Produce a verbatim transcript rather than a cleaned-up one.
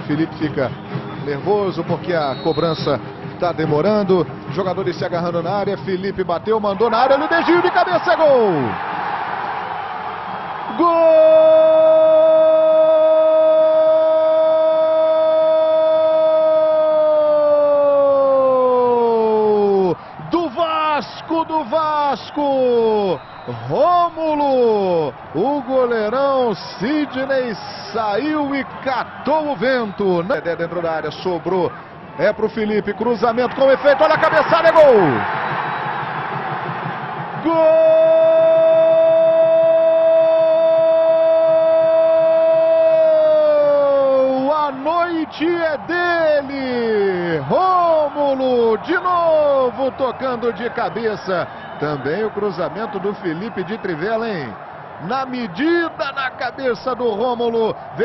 Felipe fica nervoso porque a cobrança está demorando. Jogadores se agarrando na área. Felipe bateu, mandou na área. Ele desvio de cabeça, é gol! Gol! Do Vasco, do Vasco! Rômulo! O goleirão Sidney saiu e catou o vento. Dentro da área, sobrou. É pro Felipe, cruzamento com efeito, olha a cabeçada, é gol! Gol! A noite é dele! Rômulo, de novo tocando de cabeça. Também o cruzamento do Felipe de trivela, hein? Na medida, na cabeça do Rômulo.